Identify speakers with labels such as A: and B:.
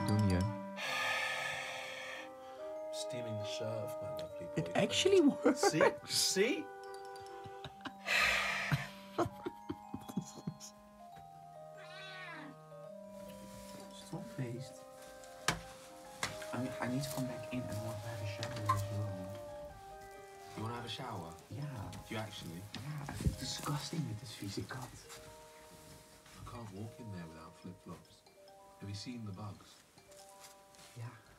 A: doen hier?
B: Steaming the shirt of my lovely boy.
A: It actually works.
B: See? See?
A: Stop, beest. I need to come back in and want to have a shower as well.
B: You want to have a shower?
A: Yeah.
B: Do you actually?
A: Yeah, I feel disgusting with this vieze kat.
B: I can't walk in there without flip-flops. Have you seen the bugs?
A: Yeah.